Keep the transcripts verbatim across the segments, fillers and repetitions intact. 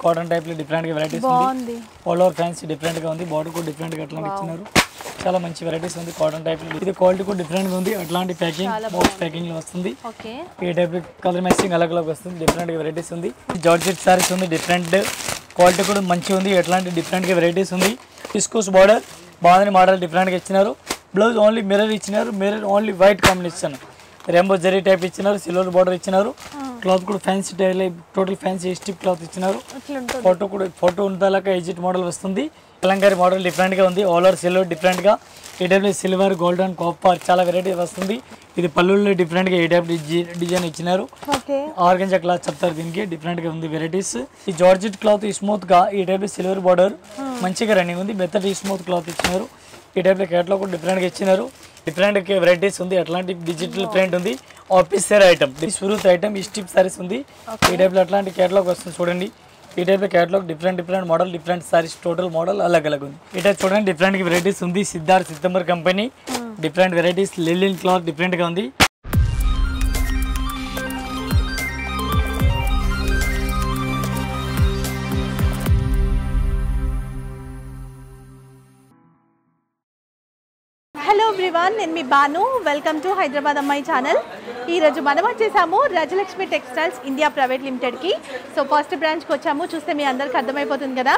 Cotton type లో different గా varieties ఉంది ఆల్ ఓవర్ ఫ్యాన్సీ డిఫరెంట్ గా ఉంది బార్డర్ కూడా డిఫరెంట్ గా అట్లా ఇచ్చినారు చాలా మంచి వెరైటీస్ ఉంది కాటన్ టైప్ లో ఇది క్వాలిటీ కూడా డిఫరెంట్ గా ఉంది అట్లాంటి ప్యాకింగ్ బాక్స్ ప్యాకింగ్ లో వస్తుంది ఓకే ఈ టైప్ కలర్ మ్యాచింగ్ అలగ్ అలగ్ వస్తుంది డిఫరెంట్ గా వెరైటీస్ ఉంది జార్జెట్ సారీస్ ఉంది డిఫరెంట్ క్వాలిటీ కూడా మంచిగా ఉంది అట్లాంటి డిఫరెంట్ గా వెరైటీస్ ఉంది విస్కోస్ బార్డర్ బాగుంది మోడల్ డిఫరెంట్ గా ఇచ్చినారు బ్లౌజ్ ఓన్లీ మిర్రర్ ఇచ్చినారు mirror only white combination rainbow zari type ఇచ్చినారు సిల్వర్ బార్డర్ ఇచ్చినారు క్లాత్ కూడా fancy type total fancy strip cloth ఇచ్చినారు ఫోటో కూడా ఫోటో ఉందాక ఎజిట్ మోడల్ వస్తుంది కలంకారీ మోడల్ డిఫరెంట్ గా ఉంది ఆల్ ఓవర్ సిల్వర్ డిఫరెంట్ గా ఈ టైప్ సిల్వర్ గోల్డెన్ కాపర్ చాలా వెరైటీ వస్తుంది ఇది పళ్ళుల్లో డిఫరెంట్ గా ఈ టైప్ డిజైన్ ఇచ్చినారు ఆర్గంజా క్లాత్ చెప్తారు దీనికి డిఫరెంట్ గా ఉంది వెరైటీస్ ఈ జార్జెట్ క్లాత్ స్మూత్ గా ఈ టైప్ సిల్వర్ బార్డర్ మంచిగా రన్నింగ్ ఉంది మెత్తటి స్మూత్ క్లాత్ ఇచ్చినారు ఈ టైప్ లో కేటలాగ్ కూడా డిఫరెంట్ గా ఇచ్చినారు డిఫరెంట్ వెరైటీస్ ఉంది అట్లాంటి డిజిటల్ ప్రింట్ ఉంది office wear item Surat item ఈ స్టిప్ సారీస్ ఉంది ఈ టైప్ లో అట్లాంటి కేటలాగ్ వస్తుంది చూడండి ఈ టైప్ లో catalogue different different model different saris total model అలగ్ అలగ్ ఉంది ఈ టైప్ చూడండి డిఫరెంట్ వెరైటీస్ ఉంది సిద్ధార్థ్ సితంబర్ company different varieties linen cloth different గా ఉంది హలో ఎవ్రీవన్ నేను మీ బాను వెల్కమ్ టు హైదరాబాద్ అమ్మాయి ఛానల్ ఈరోజు మనం వచ్చేసాము రాజలక్ష్మి టెక్స్టైల్స్ ఇండియా ప్రైవేట్ లిమిటెడ్కి సో ఫస్ట్ బ్రాంచ్కి వచ్చాము చూస్తే మీ అందరికి అర్థమైపోతుంది కదా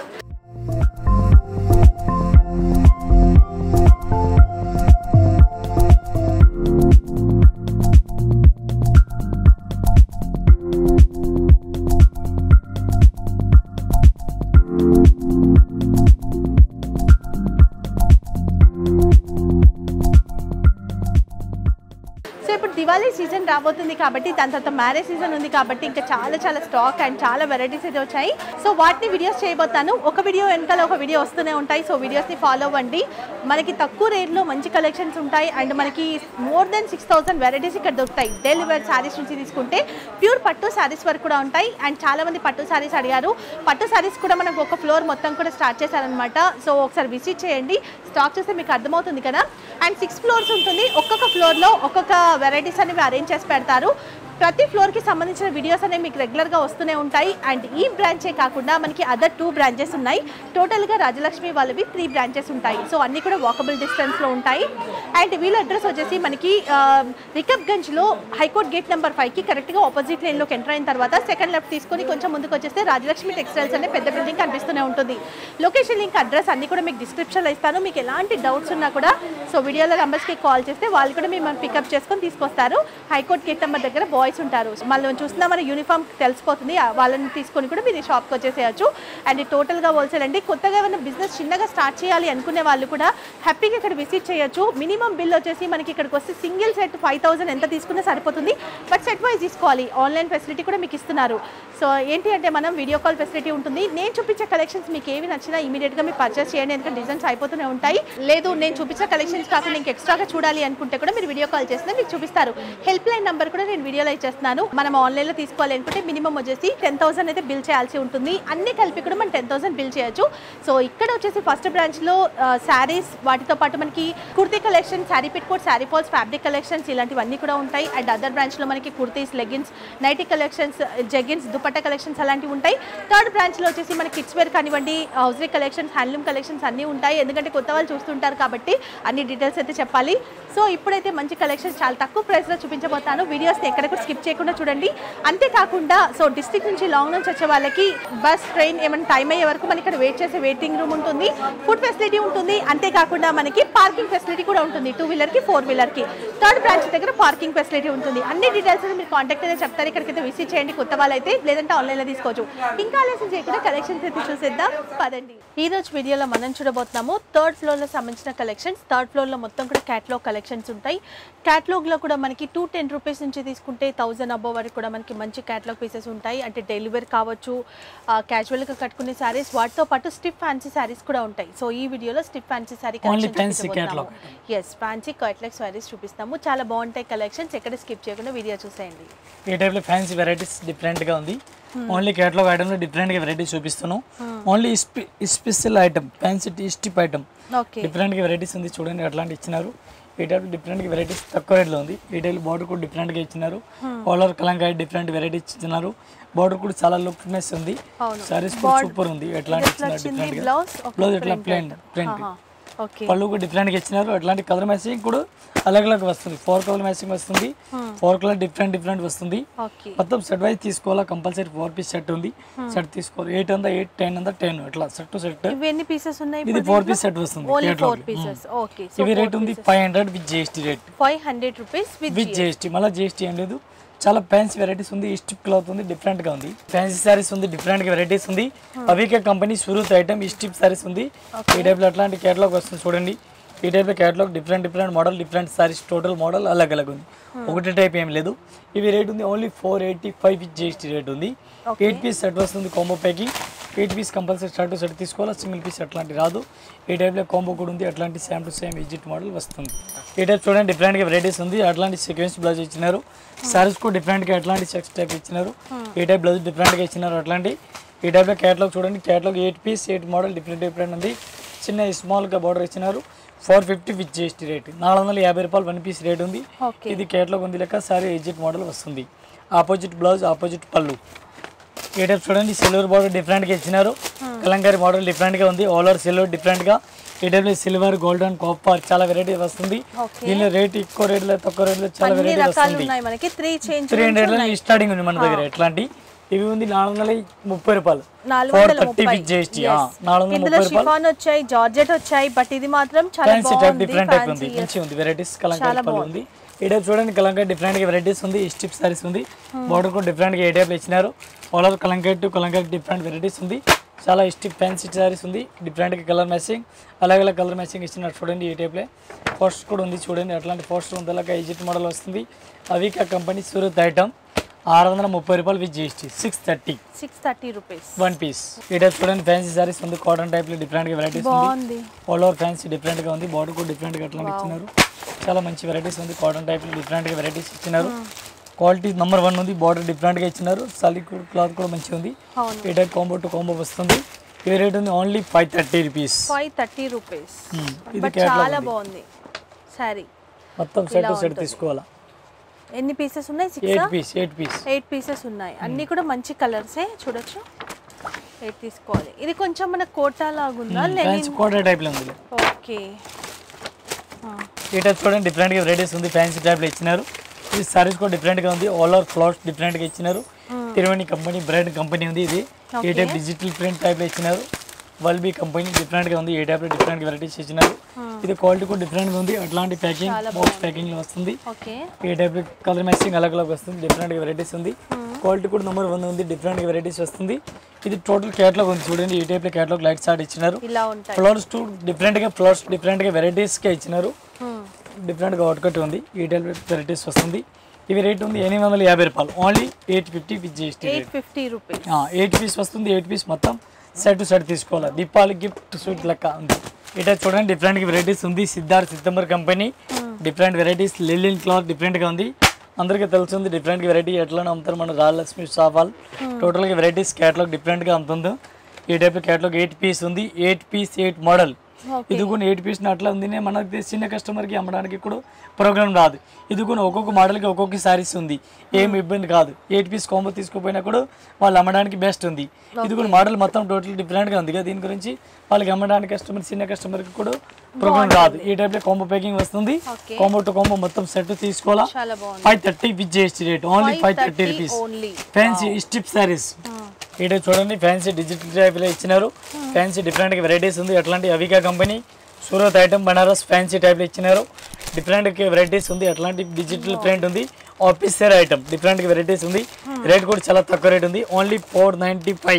దివాళీ సీజన్ రాబోతుంది కాబట్టి దాని తర్వాత మ్యారేజ్ సీజన్ ఉంది కాబట్టి ఇంకా చాలా చాలా స్టాక్ అండ్ చాలా వెరైటీస్ అయితే వచ్చాయి సో వాటిని వీడియోస్ చేయబోతాను ఒక వీడియో వెనకాల ఒక వీడియో వస్తూనే ఉంటాయి సో వీడియోస్ని ఫాలో అవ్వండి మనకి తక్కువ రేట్లో మంచి కలెక్షన్స్ ఉంటాయి అండ్ మనకి more than six thousand varieties ఇక్కడ దొరుకుతాయి డైలీ వేర్ శారీస్ నుంచి తీసుకుంటే ప్యూర్ పట్టు శారీస్ వరకు కూడా ఉంటాయి అండ్ చాలా మంది పట్టు శారీస్ అడిగారు పట్టు శారీస్ కూడా మనకు ఒక ఫ్లోర్ మొత్తం కూడా స్టార్ట్ చేశారనమాట సో ఒకసారి విజిట్ చేయండి స్టాక్ చూస్తే మీకు అర్థమవుతుంది కదా అండ్ సిక్స్ ఫ్లోర్స్ ఉంటుంది ఒక్కొక్క ఫ్లోర్లో ఒక్కొక్క వెరైటీస్ అనేవి అరేంజ్ చేసి పెడతారు ప్రతి ఫ్లోర్కి సంబంధించిన వీడియోస్ అనేవి మీకు రెగ్యులర్గా వస్తూనే ఉంటాయి అండ్ ఈ బ్రాంచే కాకుండా మనకి అదర్ టూ బ్రాంచెస్ ఉన్నాయి టోటల్గా రాజలక్ష్మి వాళ్ళవి త్రీ బ్రాంచెస్ ఉంటాయి సో అన్నీ కూడా వాకబుల్ డిస్టెన్స్లో ఉంటాయి అండ్ వీళ్ళ అడ్రస్ వచ్చేసి మనకి రికబ్గంజ్లో హైకోర్ట్ గేట్ నెంబర్ ఫైవ్కి కరెక్ట్గా ఆపోజిట్ లైన్లోకి ఎంటర్ అయిన తర్వాత సెకండ్ లెఫ్ట్ తీసుకొని కొంచెం ముందుకు వచ్చేస్తే రాజలక్ష్మి టెక్స్టైల్స్ అనే పెద్ద బిల్డింగ్ కనిపిస్తూనే ఉంటుంది లొకేషన్ లింక్ అడ్రస్ అన్ని కూడా మీకు డిస్క్రిప్షన్లో ఇస్తాను మీకు ఎలాంటి డౌట్స్ ఉన్నా కూడా సో వీడియోలో నెంబర్స్కి కాల్ చేస్తే వాళ్ళు కూడా మిమ్మల్ని పికప్ చేసుకొని తీసుకొస్తారు హైకోర్ట్ గేట్ నెంబర్ దగ్గర బాయ్స్ ఉంటారు మళ్ళీ చూస్తున్నా మన యూనిఫామ్ తెలిసిపోతుంది వాళ్ళని తీసుకొని కూడా మీరు షాప్కి వచ్చేసేయచ్చు అండ్ టోటల్గా హోల్సేల్ అండి కొత్తగా ఏమైనా బిజినెస్ చిన్నగా స్టార్ట్ చేయాలి అనుకునే వాళ్ళు కూడా హ్యాపీగా ఇక్కడ విజిట్ చేయొచ్చు మినిమం బిల్ వచ్చేసి మనకి ఇక్కడికి వస్తే సింగిల్ సెట్ ఫైవ్ థౌసండ్ ఎంత తీసుకున్నా సరిపోతుంది బట్ సెట్ వైజ్ తీసుకోవాలి ఆన్లైన్ ఫెసిలిటీ కూడా మీకు ఇస్తున్నారు సో ఏంటి అంటే మనం వీడియో కాల్ ఫెసిలిటీ ఉంటుంది నేను చూపించే కలెక్షన్స్ మీకు ఏవి నచ్చినా ఇమీడియట్గా మీరు పర్చేస్ చేయండి ఎందుకంటే డిజైన్స్ అయిపోతూనే ఉంటాయి లేదు నేను చూపించే కలెక్షన్స్ కాకుండా ఇంక ఎక్స్ట్రాగా చూడాలి అనుకుంటే కూడా మీరు వీడియో కాల్ చేస్తే మీకు చూపిస్తారు హెల్ప్ లైన్ నెంబర్ కూడా నేను వీడియోలో ఇచ్చేస్తున్నాను మనం ఆన్లైన్లో తీసుకోవాలి అనుకుంటే మినిమం వచ్చేసి టెన్ థౌసండ్ అయితే బిల్ చేయాల్సి ఉంటుంది అన్ని కలిపి కూడా మనం టెన్ థౌసండ్ బిల్ చేయొచ్చు సో ఇక్కడ వచ్చేసి ఫస్ట్ బ్రాంచ్లో శారీస్ వాటితో పాటు మనకి kurti collection sari petticoat sari falls fabric collections ఇలాంటివన్నీ కూడా ఉంటాయి అండ్ అదర్ బ్రాంచ్లో మనకి kurtis leggings nighty collections jeggings dupatta collections అలాంటివి ఉంటాయి థర్డ్ బ్రాంచ్లో వచ్చేసి మనకి కిడ్స్ వేర్ కానివ్వండి హౌస్రీ కలెక్షన్స్ హ్యాండ్లూమ్ కలెక్షన్స్ అన్నీ ఉంటాయి ఎందుకంటే కొత్త వాళ్ళు చూస్తుంటారు కాబట్టి అన్ని డీటెయిల్స్ అయితే చెప్పాలి సో ఇప్పుడైతే మంచి కలెక్షన్స్ చాలా తక్కువ ప్రైస్లో చూపించబోతాను వీడియోస్ని ఎక్కడెక్కడ స్కిప్ చేయకుండా చూడండి అంతేకాకుండా సో డిస్ట్రిక్ట్ నుంచి లాంగ్ నుంచి వచ్చే వాళ్ళకి బస్ ట్రైన్ ఏమైనా టైం అయ్యే వరకు మనకి ఇక్కడ వెయిట్ చేసే వెయిటింగ్ రూమ్ ఉంటుంది ఫుడ్ ఫెసిలిటీ ఉంటుంది అంతేకాకుండా మనకి పార్కింగ్ ఫెసిలిటీ కూడా ఉంటుంది టూ వీలర్కి ఫోర్ వీలర్కి థర్డ్ బ్రాంచ్ దగ్గర పార్కింగ్ ఫెసిలిటీ ఉంటుంది అన్ని డీటెయిల్స్ మీరు కాంటాక్ట్ అయితే చెప్తారు ఇక్కడికైతే విజిట్ చేయండి కొత్త వాళ్ళైతే లేదంటే ఆన్లైన్లో తీసుకోవచ్చు ఇంకా ఆలస్యం చేయకుండా కలెక్షన్స్ అయితే చూసేద్దాం పదండి ఈ రోజు వీడియోలో మనం చూడబోతున్నాము థర్డ్ ఫ్లోర్లో సంబంధించిన కలెక్షన్స్ థర్డ్ ఫ్లోర్లో మొత్తం కూడా క్యాటలాగ్ కలెక్షన్స్ ఉంటాయి క్యాటలాగ్లో కూడా మనకి టూ టెన్ రూపీస్ నుంచి తీసుకుంటే థౌసండ్ అబోవ్ వరకు కూడా మనకి మంచి క్యాటలాగ్ పీసెస్ ఉంటాయి అంటే డైలీ వేర్ కావచ్చు క్యాజువల్గా కట్టుకునే శారీస్ వాటితో పాటు స్టిఫ్ ఫ్యాన్సీ శారీస్ కూడా ఉంటాయి సో ఈ వీడియోలో stiff fancy sari collections fancy catalogue saris చూపిస్తాము చాలా బాగుంటాయి కలెక్షన్స్ ఎక్కడ స్కిప్ చేయకుండా వీడియో చూసేయండి ఈ టైప్ లో ఫ్యాన్సీ వెరైటీస్ డిఫరెంట్ గా ఉంది ఓన్లీ కేటలాగ్ ఐటమ్ లో డిఫరెంట్ గా వెరైటీస్ చూపిస్తున్నాం only special item fancy stiff item different గా వెరైటీస్ ఉంది చూడండి అట్లాంటి ఇచ్చినారు ఈ టైప్ డిఫరెంట్ వెరైటీస్ తక్కువ రేట్లో ఉంది ఈ టైప్ బార్డర్ కూడా డిఫరెంట్ గా ఇచ్చినారు all over Kalamkari different varieties ఇచ్చినారు బార్డర్ కూడా చాలా లుక్నెస్ ఉంది. సారీస్ కూడా సూపర్ ఉంది. ఎట్లాంటి ఇచ్చినారు డిఫరెంట్ గా బ్లౌజ్ ఇట్లా ప్లెయిన్ ప్రింట్ పళ్ళు కూడా డిఫరెంట్ గా ఇచ్చినారు. అట్లాంటి కలర్ మ్యాచింగ్ కూడా అలగ్ అలగ్ వస్తుంది. ఫోర్ కలర్ మ్యాచింగ్ వస్తుంది. ఫోర్ కలర్ డిఫరెంట్ డిఫరెంట్ వస్తుంది. మొత్తం సెట్ వైజ్ తీసుకోవాలా కంపల్సరీ. ఫోర్ పీస్ సెట్ ఉంది. సెట్ తీసుకోవాలి. ఎయిట్ అంతా ఎయిట్, టెన్ అంతా టెన్ ఇట్లా సెట్ టు సెట్. ఇది ఫోర్ పీస్ సెట్ వస్తుంది. ఇవి రేట్ ఉంది five hundred with GST rate. Five hundred rupees with GST. మళ్ళీ జిఎస్టీ ఏం లేదు. చాలా ఫ్యాన్సీ వెరైటీస్ ఉంది. స్టిప్ క్లాత్ ఉంది, డిఫరెంట్ గా ఉంది. ఫ్యాన్సీ సారీస్ ఉంది, డిఫరెంట్ గా వెరైటీస్ ఉంది. అవికా కంపెనీ సూరత్ ఐటమ్ ఈ స్టిప్ సారీస్ ఉంది. ఈ టైప్ లో అట్లాంటి కేటలాగ్ వస్తుంది చూడండి. ఈ టైప్ లో catalogue different different model, different saris total model అలగ్ అలగ్ ఉంది. ఒకటి టైప్ ఏం లేదు. ఇవి రేట్ ఉంది only four eighty five with GST rate ఉంది. ఎయిట్ పీస్ సెట్ వస్తుంది combo packing. Eight piece compulsory shirt to set తీసుకోవాలి. సింగిల్ పీస్ అట్లాంటి రాదు. ఈ టైప్లో కాంబో కూడా ఉంది. అట్లాంటి same to same exit model వస్తుంది. ఈ టైప్ చూడండి డిఫరెంట్గా వెరైటీస్ ఉంది. అట్లాంటి సీక్వెన్స్ బ్లౌజ్ ఇచ్చినారు. సారీస్ కూడా డిఫరెంట్గా అట్లాంటి సెక్స్ టైప్ ఇచ్చినారు. ఈ టైప్ బ్లౌజ్ డిఫరెంట్గా ఇచ్చినారు. అట్లాంటి ఈ టైప్లో క్యాటలాగ్ చూడండి. Catalogue eight piece eight model different different ఉంది. చిన్న స్మాల్గా బార్డర్ ఇచ్చినారు. Four fifty with GST rate. నాలుగు వందల యాభై రూపాయలు వన్ పీస్ రేట్ ఉంది. ఇది క్యాటలాగ్ ఉంది లెక్క. సారీ ఎగ్జిట్ మోడల్ వస్తుంది. ఆపోజిట్ బ్లౌజ్, ఆపోజిట్ పళ్ళు. ఈ టైప్ చూడండి సిల్వర్ బార్డర్ డిఫరెంట్గా ఇచ్చినారు. కలంకారీ మోడల్ డిఫరెంట్గా ఉంది. ఆల్ ఓవర్ సిల్వర్ డిఫరెంట్గా. ఈ టైప్లో సిల్వర్, గోల్డెన్, కాపర్ చాలా వెరైటీ వస్తుంది. దీనిలో రేట్ ఎక్కువ రేట్లో తక్కువ రేట్లో చాలా వెరైటీ వస్తుంది. త్రీ హండ్రెడ్ లో స్టార్టింగ్ ఉంది మన దగ్గర. ఎట్లాంటి ఇవి ఉంది నాలుగు వందల ముప్పై రూపాయలు. Four thirty with GST. నాలుగు వందల ముప్పై రూపాయలు వచ్చాయి. జార్జెట్ వచ్చాయి. బట్ ఇది మాత్రం చాలా టైప్ డిఫరెంట్ టైప్ ఉంది. మంచి ఉంది వెరైటీస్. కలంకారీ పళ్ళు ఉంది. ఈ టైప్ చూడండి కలంకారీ డిఫరెంట్ గా వెరైటీస్ ఉంది. స్టిప్ సారీస్ ఉంది. బార్డర్ కూడా డిఫరెంట్ గా ఏ టైప్ ఇచ్చినారు. All over kalamkari to kalamkari different varieties ఉంది. చాలా స్టిప్ ఫ్యాన్సీ సారీస్ ఉంది. డిఫరెంట్ గా కలర్ మ్యాచింగ్ అలాగే అలా కలర్ మ్యాచింగ్ ఇచ్చినారు చూడండి. ఈ టైప్ లో పోస్టర్ కూడా ఉంది చూడండి. అట్లాంటి పోస్టర్ ఉంది. అలాగే ఎజిట్ మోడల్ వస్తుంది. Avika company Surat item. ఆరు వందల ముప్పై రూపాయలు with GST. Six thirty six thirty rupees one piece. ఈ టైప్ చూడండి ఫ్యాన్సీ సారీస్ ఉంది. కాటన్ టైప్ లో డిఫరెంట్ గా వెరైటీస్ ఉంది. ఆల్ ఓవర్ ఫ్యాన్సీ డిఫరెంట్ గా ఉంది. బార్డర్ కూడా డిఫరెంట్ గా అట్లా ఇచ్చినారు. చాలా మంచి వెరైటీస్ ఉంది. కాటన్ టైప్ లో డిఫరెంట్ గా వెరైటీస్ ఇచ్చినారు. క్వాలిటీ నెంబర్ వన్ ఉంది. బార్డర్ డిఫరెంట్ గా ఇచ్చినారు. సలి క్లాత్ కూడా మంచిగా ఉంది. ఈ టైప్ కాంబో టు కాంబో వస్తుంది. ఈ రేట్ ఉంది only five thirty rupees. Five thirty rupees. ఇది చాలా బాగుంది సారీ. మొత్తం సెట్ సెట్ తీసుకోవాలా. ఎన్ని పీసెస్ ఉన్నాయి? Eight piece eight piece eight pieces ఉన్నాయి. అన్ని కూడా మంచి కలర్సే చూడొచ్చు. ఎయిట్ తీసుకోవాలి. ఇది కొంచెం మన కోటా లాగుందా? ఫ్యాన్సీ కోటా టైప్ లో ఉంది. ఓకే. ఈ టైప్ చూడండి డిఫరెంట్ గా వెరైటీస్ ఉంది. ఫ్యాన్సీ టైప్ లో ఇచ్చినారు. ఈ సారీస్ కూడా డిఫరెంట్ గా ఉంది. ఆల్ ఓవర్ ఫ్లవర్స్ డిఫరెంట్ గా ఇచ్చినారు. తిరువణి కంపెనీ బ్రాండ్ కంపెనీ ఉంది. ఇది ఈ టైప్ డిజిటల్ ప్రింట్ టైప్ లో ఇచ్చినారు. వల్బీ కంపెనీ డిఫరెంట్ గా ఉంది. ఏ టైప్ లో డిఫరెంట్ వెరైటీస్ ఇచ్చినారు. ఇది క్వాలిటీ కూడా డిఫరెంట్ గా ఉంది. అట్లాంటి ప్యాకింగ్ బాక్స్ ప్యాకింగ్ లో వస్తుంది. ఈ టైప్ కలర్ మ్యాచింగ్ అలగ్ అలగ్ వస్తుంది. డిఫరెంట్ గా వెరైటీస్ ఉంది. క్వాలిటీ కూడా నెంబర్ వన్ ఉంది. డిఫరెంట్ గా వెరైటీస్ వస్తుంది. ఇది టోటల్ క్యాటలాగ్ ఉంది చూడండి. ఈ టైప్ లో క్యాటలాగ్ లైట్ చార్ట్ ఇచ్చినారు. ఫ్లవర్స్ టు డిఫరెంట్ గా ఫ్లవర్స్ డిఫరెంట్ గా వెరైటీస్ గా ఇచ్చినారు. డిఫరెంట్ గా అవుట్కట్ ఉంది. ఈ టైప్ వెరైటీస్ వస్తుంది. ఇవి రేట్ ఉంది ఎనిమిది వందల యాభై రూపాయలు. Only eight fifty with GST. Eight fifty rupees. Eight piece వస్తుంది. ఎయిట్ పీస్ మొత్తం సెట్ టు సెట్ తీసుకోవాలి. దీపావళి గిఫ్ట్ సూట్ లెక్క ఉంది. ఇట చూడండి డిఫరెంట్ వెరైటీస్ ఉంది. సిద్ధార్థ్ సితంబర్ company different varieties. Linen cloth different గా ఉంది. అందరికీ తెలుస్తుంది డిఫరెంట్ వెరైటీ ఎట్లా అమ్ముతారు మన రాజలక్ష్మి షాపాల్. టోటల్ గా వెరైటీస్ క్యాటలాగ్ డిఫరెంట్ గా అమ్ముతుంది. ఈ టైప్ క్యాటలాగ్ ఎయిట్ పీస్ ఉంది. Eight piece eight model. ఇది కూడా ఎయిట్ పీస్ అట్లా ఉంది. మనకి చిన్న కస్టమర్ కి అమ్మడానికి కూడా ప్రోగ్రామ్ రాదు. ఇది కూడా ఒక్కొక్క మోడల్ కి ఒక్కొక్క సారీస్ ఉంది. ఏం ఇబ్బంది కాదు. ఎయిట్ పీస్ కాంబో తీసుకుపోయినా కూడా వాళ్ళు అమ్మడానికి బెస్ట్ ఉంది. ఇది కూడా మోడల్ మొత్తం టోటల్ డిఫరెంట్ గా ఉంది కదా. దీని గురించి వాళ్ళకి అమ్మడానికి కస్టమర్ చిన్న కస్టమర్ కి కూడా ప్రోగ్రామ్ రాదు. ఈ టైప్ లో కాంబో ప్యాకింగ్ వస్తుంది. కాంబో టు కాంబో మొత్తం సెట్ తీసుకోవాలా. Five thirty with GST rate. Only five thirty rupees. Fancy స్టిప్ సారీస్. ఈ టైప్ చూడండి ఫ్యాన్సీ డిజిటల్ టైప్ లో ఇచ్చినారు. ఫ్యాన్సీ డిఫరెంట్ గా వెరైటీస్ ఉంది. అట్లాంటి Avika company Surat item Banaras fancy type లో ఇచ్చినారు. డిఫరెంట్ వెరైటీస్ ఉంది. అట్లాంటి డిజిటల్ ప్రింట్ ఉంది. ఆఫీసర్ ఐటమ్ డిఫరెంట్ వెరైటీస్ ఉంది. రేట్ కూడా చాలా తక్కువ రేట్ ఉంది. ఓన్లీ ఫోర్ నైన్టీ ఫైవ్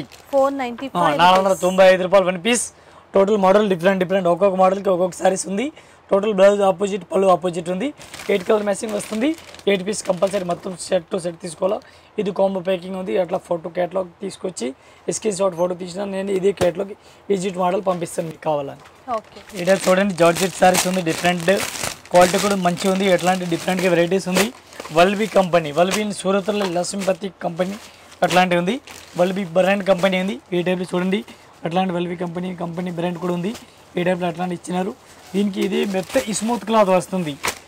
నాలుగు వందల తొంభై ఐదు రూపాయలు one piece. Total model different different ఒక్కొక్క మోడల్కి ఒక్కొక్క సారీస్ ఉంది. టోటల్ బ్లౌజ్ ఆపోజిట్ పళ్ళు ఆపోజిట్ ఉంది. ఎయిట్ కలర్ మ్యాచింగ్ వస్తుంది. ఎయిట్ పీస్ కంపల్సరీ మొత్తం సెట్ టు సెట్ తీసుకోవాలా. ఇది కాంబో ప్యాకింగ్ ఉంది. అట్లా ఫోటో క్యాటలాగ్ తీసుకొచ్చి స్క్రీన్ షాట్ ఫోటో తీసిన నేను ఇదే క్యాటలాగ్ ఈజిట్ మోడల్ పంపిస్తాను మీకు కావాలని. ఇక్కడ చూడండి జార్జెట్ సారీస్ ఉంది. డిఫరెంట్ క్వాలిటీ కూడా మంచిగా ఉంది. ఎట్లాంటి డిఫరెంట్గా వెరైటీస్ ఉంది. వల్బీ కంపెనీ వల్బీ సూరత్లో లక్ష్మీపతి కంపెనీ అట్లాంటివి ఉంది. వల్బీ బ్రాండ్ కంపెనీ ఉంది. ఈ టైప్లో చూడండి అట్లాంటి వల్బీ కంపెనీ కంపెనీ బ్రాండ్ కూడా ఉంది. ఈ టైప్లో అట్లాంటి ఇచ్చినారు. దీనికి ఇది మెత్త స్మూత్ క్లాత్ వస్తుంది.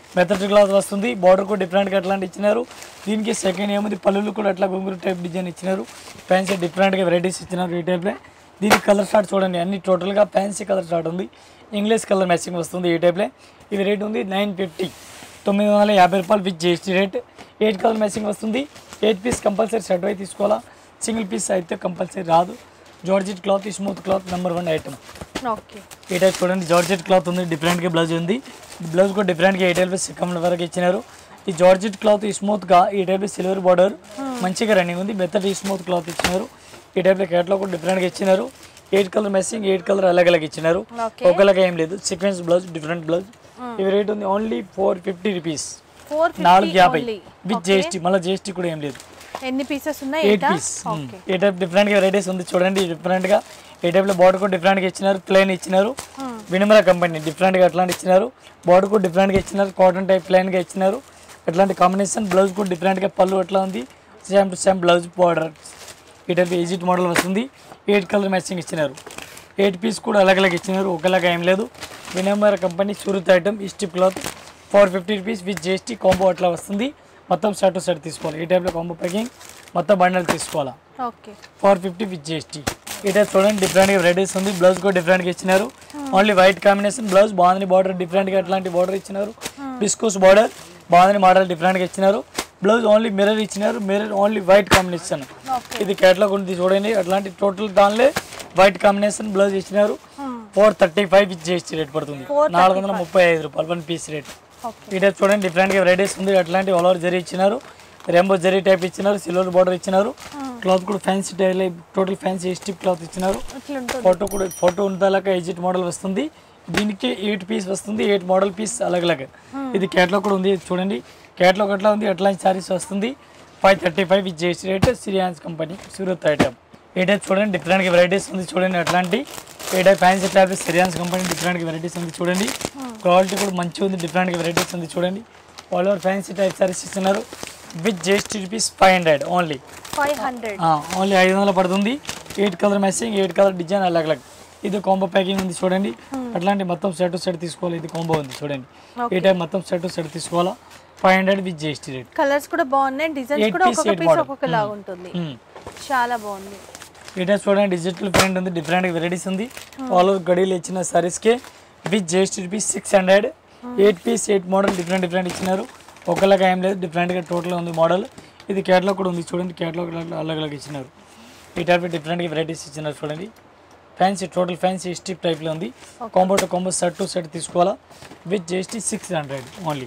మెథడ్ క్లాత్ వస్తుంది. బార్డర్ కూడా డిఫరెంట్గా అట్లాంటి ఇచ్చినారు. దీనికి సెకండ్ ఏముంది పళ్ళులు కూడా అట్లా గుంగురు టైప్ డిజైన్ ఇచ్చినారు. ఫ్యాన్సీ డిఫరెంట్గా వెరైటీస్ ఇచ్చినారు ఈ టైప్లో. దీనికి కలర్ స్టార్ట్ చూడండి, అన్ని టోటల్గా ఫ్యాన్సీ కలర్ స్టార్ట్ ఉంది. ఇంగ్లీష్ కలర్ మ్యాచింగ్ వస్తుంది ఈ టైప్లో. ఇది రేట్ ఉంది నైన్ ఫిఫ్టీ తొమ్మిది వందల యాభై రూపాయలు with GST rate. Eight colour matching వస్తుంది. ఎయిట్ పీస్ కంపల్సరీ సెట్ అయి తీసుకోవాలా, సింగిల్ పీస్ అయితే కంపల్సరీ రాదు. Georgette cloth smooth cloth number one item. Okay ఈ టైప్ చూడండి, జార్జెట్ క్లాత్ ఉంది, డిఫరెంట్గా బ్లౌజ్ ఉంది. బ్లౌజ్ కూడా డిఫరెంట్గా ఎయిట్ ఎల్పీ సిక్కం వరకు ఇచ్చినారు. ఈ జార్జెట్ క్లాత్ స్మూత్గా ఈ టైప్ సిల్వర్ బార్డర్ మంచిగా రన్నింగ్ ఉంది. మెథడ్ స్మూత్ క్లాత్ ఇచ్చినారు. ఈ టైప్లో క్యాట్లో కూడా డిఫరెంట్గా ఇచ్చినారు. Eight colour matching, eight colour అలాగ్ అలాగ్ ఇచ్చినారు. ఒకలాగా ఏం లేదు, సీక్వెన్స్ బ్లౌజ్ డిఫరెంట్ బ్లౌజ్. ఇవి రేట్ ఉంది ఓన్లీ ఫోర్ ఫిఫ్టీ రూపీస్, నాలుగు యాభై విత్ జిఎస్టీ. మళ్ళీ జిఎస్టీ కూడా ఏం లేదు. ఎన్ని పీసెస్ ఉన్నాయి? Eight piece. ఏ టైప్ డిఫరెంట్గా వెరైటీస్ ఉంది చూడండి. డిఫరెంట్గా ఏ టైప్లో బార్డర్ కూడా డిఫరెంట్గా ఇచ్చినారు. ప్లెయిన్ ఇచ్చినారు. వినిమల కంపెనీ డిఫరెంట్గా అట్లాంటి ఇచ్చినారు. బార్డర్ కూడా డిఫరెంట్గా ఇచ్చినారు. కాటన్ టైప్ ప్లెయిన్గా ఇచ్చినారు. అట్లాంటి కాంబినేషన్. బ్లౌజ్ కూడా డిఫరెంట్గా పళ్ళు అట్లా ఉంది. Same to same blouse border ఈ టైప్ ఈజిట్ మోడల్ వస్తుంది. ఎయిట్ కలర్ మ్యాచింగ్ ఇచ్చినారు. ఎయిట్ పీస్ కూడా అలాగ్ అలాగ్ ఇచ్చినారు. ఒకలాగా ఏం లేదు. వినమ్ర కంపెనీ సూరత్ ఐటమ్ స్టిప్ cloth four fifty rupees with GST. Combo అట్లా వస్తుంది. మొత్తం సెట్ టు సెట్ తీసుకోవాలి. ఈ టైప్లో కాంబో ప్యాకింగ్ మొత్తం బండల్ తీసుకోవాలా. Okay four fifty with GST. ఈ టైప్ చూడండి, డిఫరెంట్గా వెరైటీస్ ఉంది. బ్లౌజ్ కూడా డిఫరెంట్గా ఇచ్చినారు. Only white combination blouse. బాగుంది బార్డర్ డిఫరెంట్గా అట్లాంటి బార్డర్ ఇచ్చినారు. బిస్కోస్ బార్డర్ బాగుంది. మోడల్ డిఫరెంట్గా ఇచ్చినారు. బ్లౌజ్ ఓన్లీ మిర్రర్ ఇచ్చినారు. Mirror only white combination. ఇది క్యాట్లాగ్ ఉంది చూడండి. అట్లాంటి టోటల్ దానిలో వైట్ కాంబినేషన్ బ్లౌజ్ ఇచ్చినారు. Four thirty five with GST rate పడుతుంది. నాలుగు వందల ముప్పై ఐదు రూపాయలు వన్ పీస్ రేట్. ఈ టైప్ చూడండి, డిఫరెంట్గా వెరైటీస్ ఉంది. అట్లాంటి ఆల్ ఓవర్ జరీ ఇచ్చినారు. రెంబో జరీ టైప్ ఇచ్చినారు. సిల్వర్ బార్డర్ ఇచ్చినారు. క్లాత్ కూడా fancy tile total fancy strip cloth ఇచ్చినారు. ఫోటో కూడా ఫోటో ఉండేలాగా ఎజిట్ మోడల్ వస్తుంది. దీనికి ఎయిట్ పీస్ వస్తుంది. ఎయిట్ మోడల్ పీస్ అలాగ్ అలాగే. ఇది క్యాట్లాగ్ కూడా ఉంది చూడండి. క్యాట్లాగ్ అట్లా ఉంది. అట్లాంటి సారీస్ వస్తుంది. Five thirty five with GST rate. సిరియాన్స్ కంపెనీ సూరత్ ఐటమ్. ఏ టైప్ చూడండి, డిఫరెంట్గా వెరైటీస్ ఉంది చూడండి. అట్లాంటి ఏ టైప్ ఫ్యాన్సీ టైప్ సిరియాన్స్ కంపెనీ డిఫరెంట్గా వెరైటీస్ ఉంది చూడండి. క్వాలిటీ కూడా మంచిగా ఉంది. డిఫరెంట్గా వెరైటీస్ ఉంది చూడండి. All over fancy type saris ఇస్తున్నారు. With GST rupees five hundred only. Five hundred only ఐదు వందలు పడుతుంది. Eight colour matching, eight colour design అలాగ్ అలాగ్. ఇది కాంబో ప్యాకింగ్ ఉంది చూడండి. అట్లాంటి మొత్తం సెట్ టు సెట్ తీసుకోవాలి. ఇది కాంబో ఉంది చూడండి. ఈ టైప్ మొత్తం సెట్ టు సెట్ తీసుకోవాలా. Five hundred with GST rate. Colours కూడా బాగున్నాయి. డిజైన్స్ కూడా ఒక్కొక్క పీస్ ఒక్కొక్కలా ఉంటుంది. చాలా బాగుంది. ఈ టైప్ చూడండి, డిజిటల్ ప్రింట్ ఉంది. డిఫరెంట్ వెరైటీస్ ఉంది. ఆల్ ఓవర్ గడీలు ఇచ్చిన సారీస్కి with GST rupees six hundred. Eight piece eight model different different ఇచ్చినారు. ఒకలాగా ఏం లేదు, డిఫరెంట్గా టోటల్గా ఉంది మోడల్. ఇది క్యాట్లాగ్ కూడా ఉంది చూడండి. క్యాట్లాగ్ అలాగ్ అలాగ్ ఇచ్చినారు. ఈ టైప్ డిఫరెంట్గా వెరైటీస్ ఇచ్చినారు చూడండి. ఫ్యాన్సీ టోటల్ ఫ్యాన్సీ స్టిప్ టైప్లో ఉంది. Combo to combo set to set తీసుకోవాలా. With GST six hundred only.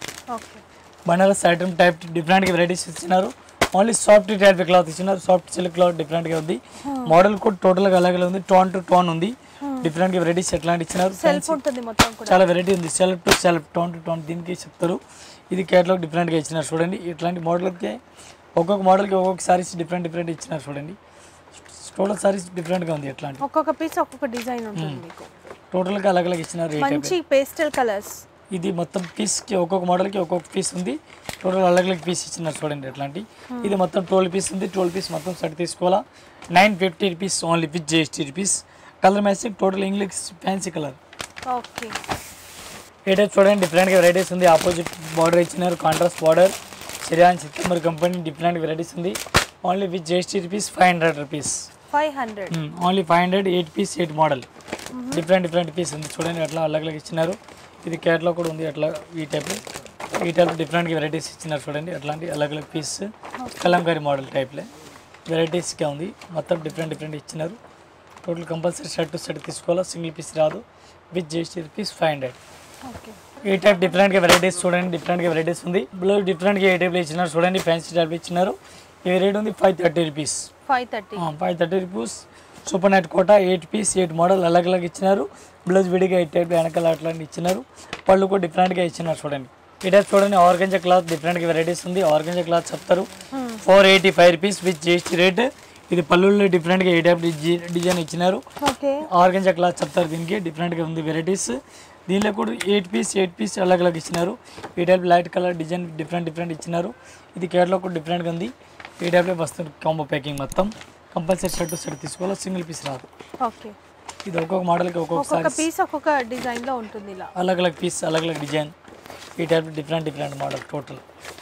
Banaras item type డిఫరెంట్గా వెరైటీస్ ఇచ్చినారు. ఓన్లీ సాఫ్ట్ టైప్ క్లాత్ ఇచ్చినారు. సాఫ్ట్ సిల్క్ క్లాత్ డిఫరెంట్గా ఉంది. మోడల్ కూడా టోటల్గా అలాగే ఉంది. టోన్ టు టోన్ ఉంది. డిఫరెంట్గా వెరైటీస్ ఎట్లాంటి ఇచ్చినారు. చాలా వెరైటీ ఉంది. Self to self, tone to tone దీనికి చెప్తారు. ఇది క్యాట్లాగ్ డిఫరెంట్గా ఇచ్చినారు చూడండి. ఇట్లాంటి మోడల్కి ఒక్కొక్క మోడల్కి ఒక్కొక్క సారీస్ డిఫరెంట్ డిఫరెంట్ ఇచ్చినారు చూడండి. టోటల్ సారీస్ డిఫరెంట్గా ఉంది. ఎట్లాంటి ఒక్కొక్క పీస్ ఒక్కొక్క డిజైన్ ఉంటుంది మీకు. టోటల్గా అలాగ్ అలాగ్ ఇచ్చినారు. మంచి పేస్టల్ కలర్స్. ఇది మొత్తం పీస్కి ఒక్కొక్క మోడల్కి ఒక్కొక్క పీస్ ఉంది. టోటల్ అలాగ్ అలాగ్ పీస్ ఇచ్చినారు చూడండి. ఎట్లాంటి ఇది మొత్తం ట్వెల్వ్ పీస్ ఉంది. ట్వెల్వ్ పీస్ మొత్తం సెట్ తీసుకోవాలా. Nine fifty rupees only with GST rupees. Colour matching total English fancy colour. Okay ఏ టైప్ చూడండి, డిఫరెంట్గా వెరైటీస్ ఉంది. ఆపోజిట్ బార్డర్ ఇచ్చినారు. Contrast border. సిరియాన్ సిత్తమర్ కంపెనీ డిఫరెంట్ వెరైటీస్ ఉంది. Only with GST rupees five hundred rupees. Five hundred only five hundred. Eight piece eight model different different piece ఉంది చూడండి. అట్లా అలాగ్ అలాగ్ ఇచ్చినారు. ఇది క్యాట్లాగ్ కూడా ఉంది. అట్లా ఈ టైప్ ఈ టైప్ డిఫరెంట్గా వెరైటీస్ ఇచ్చినారు చూడండి. అట్లాంటి అలాగ్ అలాగ్ పీస్ కలంకారీ మోడల్ టైప్లో వెరైటీస్గా ఉంది. మొత్తం డిఫరెంట్ డిఫరెంట్ ఇచ్చినారు. Total compulsory shirt to shirt తీసుకోవాలా. సింగిల్ పీస్ రాదు. With GST rupees five hundred. ఈ టైప్ డిఫరెంట్గా వెరైటీస్ చూడండి. డిఫరెంట్గా వెరైటీస్ ఉంది. బ్లౌజ్ డిఫరెంట్గా ఏ టైప్లో ఇచ్చినారు చూడండి. ఫ్యాన్సీ టైప్ ఇచ్చినారు. ఈ రేట్ ఉంది five thirty rupees. Five thirty five thirty rupees. Super night Kota eight piece eight model అలాగ్ అలాగ్ ఇచ్చినారు. బ్లౌజ్ విడిగా ఎయిట్ టైప్ వెనకాల అట్లాంటి ఇచ్చినారు. పళ్ళు కూడా డిఫరెంట్గా ఇచ్చినారు చూడండి. ఈ టైప్ చూడండి. ఆర్గంజా క్లాత్ డిఫరెంట్గా వెరైటీస్ ఉంది. ఆర్గంజా క్లాత్ చెప్తారు. Four eighty five rupees with GST rate. ఇది పళ్ళుల్లో డిఫరెంట్గా ఏ టైప్ డిజైన్ ఇచ్చినారు. ఆర్గంజా క్లాత్ చెప్తారు. దీనికి డిఫరెంట్గా ఉంది వెరైటీస్. దీనిలో కూడా ఎయిట్ పీస్ ఎయిట్ పీస్ అలాగ్ అలాగ్ ఇచ్చినారు. ఈ type light colour design different different ఇచ్చినారు. ఇది కేరళ కూడా డిఫరెంట్గా ఉంది. ఈ టైప్లో వస్తుంది కాంబో ప్యాకింగ్ మొత్తం. కంపల్సరీ షర్ట్ షర్ట్ తీసుకోవాలి. సింగిల్ పీస్ రాదు. ఓకే ఇది ఒక్కొక్క మోడల్కి ఒక్కొక్క పీస్ ఒక్కొక్క డిజైన్లో ఉంటుంది. ఇలా అలాగ్ అలాగ్ పీస్ అలాగ్ అలాగ్ డిజైన్ ఈ type different different model total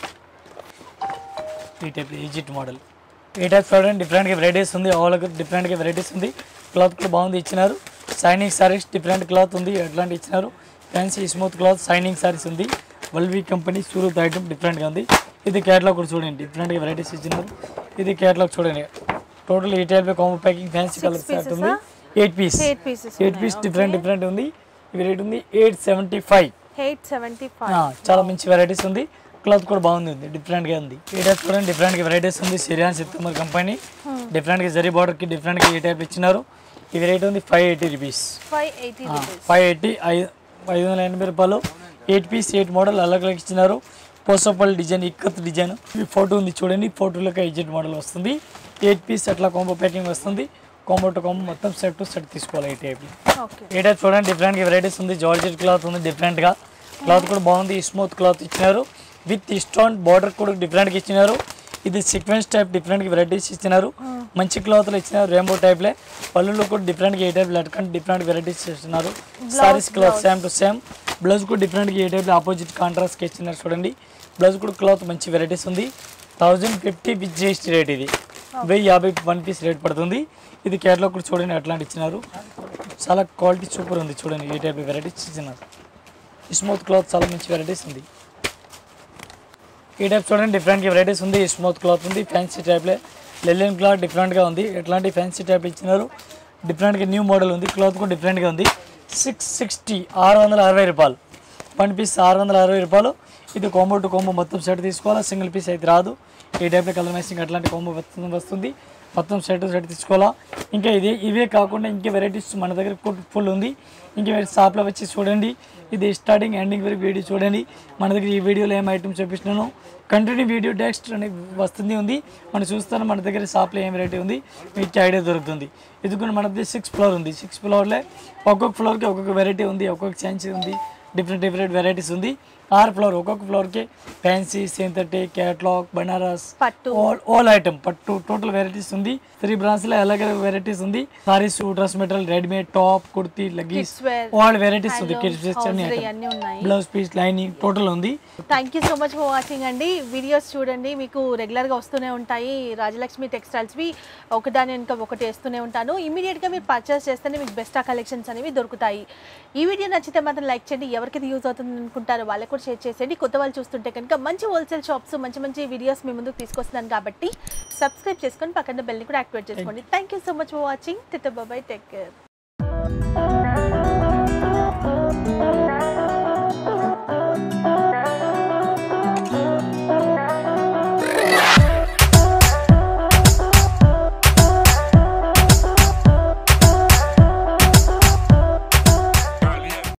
ఈ టైప్ ఈజిప్ట్ మోడల్ ఈ టైప్ చూడండి డిఫరెంట్గా వెరైటీస్ ఉంది ఆల్ డిఫరెంట్గా వెరైటీస్ ఉంది క్లాత్ కూడా బాగుంది ఇచ్చినారు షైనింగ్ సారీస్ డిఫరెంట్ క్లాత్ ఉంది అట్లాంటి ఇచ్చినారు fancy smooth cloth shining saris ఉంది వల్వీ కంపెనీ సూరత్ ఐటమ్ డిఫరెంట్గా ఉంది ఇది క్యాటలాగ్ కూడా చూడండి డిఫరెంట్గా వెరైటీస్ ఇచ్చినారు ఇది క్యాటలాగ్ చూడండి టోటల్ ఈ type combo packing fancy colour set ఉంది eight piece eight piece different different ఉంది ఇది రేట్ ఉంది ఎయిట్ సెవెంటీ ఫైవ్ చాలా మంచి వెరైటీస్ ఉంది క్లాత్ కూడా బాగుంది ఉంది డిఫరెంట్గా ఉంది ఈ టైప్ చూడండి డిఫరెంట్గా వెరైటీస్ ఉంది సిరియాన్ సిత్తమర్ కంపెనీ డిఫరెంట్గా జరీ బార్డర్కి డిఫరెంట్గా ఈ టైప్ ఇచ్చినారు ఇది రేట్ ఉంది five eighty rupees five eighty ఐదు ఐదు వందల ఎనభై రూపాయలు ఎయిట్ పీస్ ఎయిట్ మోడల్ అలాగ్ అలాగ్ ఇచ్చినారు పోసోపల్ డిజైన్ ఇక్కత్ డిజైన్ ఈ ఫోటో ఉంది చూడండి ఫోటోలోకి ఎయిట్ మోడల్ వస్తుంది ఎయిట్ పీస్ అట్లా కాంబో ప్యాకింగ్ వస్తుంది కాంబో టు కాంబో మొత్తం సెట్ టు సెట్ తీసుకోవాలి ఈ టైప్ ఈ టైప్ చూడండి డిఫరెంట్గా వెరైటీస్ ఉంది జార్జెట్ క్లాత్ ఉంది డిఫరెంట్గా క్లాత్ కూడా బాగుంది స్మూత్ క్లాత్ ఇచ్చినారు విత్ స్టోన్ బార్డర్ కూడా డిఫరెంట్గా ఇచ్చినారు ఇది సీక్వెన్స్ టైప్ డిఫరెంట్గా వెరైటీస్ ఇచ్చినారు మంచి క్లాత్లో ఇచ్చినారు రెయిన్బో టైప్లే పళ్ళులో కూడా డిఫరెంట్గా ఏ టైప్ లట్కండ్ డిఫరెంట్ వెరైటీస్ ఇస్తున్నారు saris cloth same to same blouse కూడా డిఫరెంట్గా ఏ టైప్లో ఆపోజిట్ కాంట్రాస్ట్కి ఇచ్చినారు చూడండి బ్లౌజ్ కూడా క్లాత్ మంచి వెరైటీస్ ఉంది thousand fifty with GST rate ఇది వెయ్యి యాభై వన్ పీస్ రేట్ పడుతుంది ఇది కేటలాగ్ కూడా చూడండి అట్లాంటి ఇచ్చినారు చాలా క్వాలిటీ సూపర్ ఉంది చూడండి ఏ టైప్ వెరైటీస్ ఇచ్చినారు స్మూత్ క్లాత్ చాలా మంచి వెరైటీస్ ఉంది ఈ టైప్ చూడండి డిఫరెంట్గా వెరైటీస్ ఉంది స్మూత్ క్లాత్ ఉంది ఫ్యాన్సీ టైప్లే లెలిన్ క్లాత్ డిఫరెంట్గా ఉంది ఎట్లాంటి ఫ్యాన్సీ టైప్ ఇచ్చినారు డిఫరెంట్గా న్యూ మోడల్ ఉంది క్లాత్ కూడా డిఫరెంట్గా ఉంది సిక్స్ సిక్స్టీ ఆరు వందల అరవై రూపాయలు వన్ పీస్ ఆరు వందల అరవై రూపాయలు ఇది కాంబో టు కాంబో మొత్తం సెట్ తీసుకోవాలా సింగిల్ పీస్ అయితే రాదు ఈ టైప్లో కలర్ మ్యాచింగ్ అట్లాంటి కాంబో వస్తుంది మొత్తం సెట్ సెట్ తీసుకోవాలా ఇంకా ఇది ఇవే కాకుండా ఇంకా వెరైటీస్ మన దగ్గర ఫుల్ ఉంది ఇంకా షాప్లో వచ్చి చూడండి ఇది స్టార్టింగ్ ఎండింగ్ వరకు వీడియో చూడండి మన దగ్గర ఈ వీడియోలో ఏం ఐటమ్స్ చూపిస్తున్నాను కంటిన్యూ వీడియో టెక్స్ట్ అని వస్తుంది ఉంది మనం చూస్తాను మన దగ్గర షాప్లో ఏం వెరైటీ ఉంది మీకు ఐడియా దొరుకుతుంది ఎందుకంటే మన దగ్గర సిక్స్ ఫ్లోర్ ఉంది సిక్స్ ఫ్లోర్లో ఒక్కొక్క ఫ్లోర్కి ఒక్కొక్క వెరైటీ ఉంది ఒక్కొక్క ఛాన్స్ ఉంది డిఫరెంట్ డిఫరెంట్ వెరైటీస్ ఉంది ఆరు ఫ్లోర్ ఒక్కొక్క ఫ్లోర్కి fancy synthetic catalogue Banaras all all item పట్టు టోటల్ వెరైటీస్ ఉంది త్రీ బ్రాంచ్లో అలాగే వెరైటీస్ ఉంది saris dress material readymade top kurti leggings all varieties ఉంది కిడ్స్ అన్ని బ్లౌజ్ పీస్ లైనింగ్ టోటల్ ఉంది thank you so much for watching అండి వీడియోస్ చూడండి మీకు రెగ్యులర్గా వస్తూనే ఉంటాయి రాజలక్ష్మి టెక్స్టైల్స్వి ఒకదాని వెనుక ఒకటి వేస్తూనే ఉంటాను ఇమీడియట్గా మీరు పర్చేస్ చేస్తేనే మీకు బెస్ట్ కలెక్షన్స్ అనేవి దొరుకుతాయి ఈ వీడియో నచ్చితే మాత్రం లైక్ చేయండి ఎవరికైతే యూజ్ అవుతుంది అనుకుంటారో వాళ్ళకి కూడా షేర్ చేసేయండి కొత్త వాళ్ళు చూస్తుంటే కనుక మంచి హోల్సేల్ షాప్స్ మంచి మంచి వీడియోస్ మీ ముందుకు తీసుకొస్తున్నాను కాబట్టి సబ్స్క్రైబ్ చేసుకొని పక్కన బెల్ని కూడా యాక్టివేట్ చేసుకోండి thank you so much for watching టిట్ బాయ్ టేక్ కేర్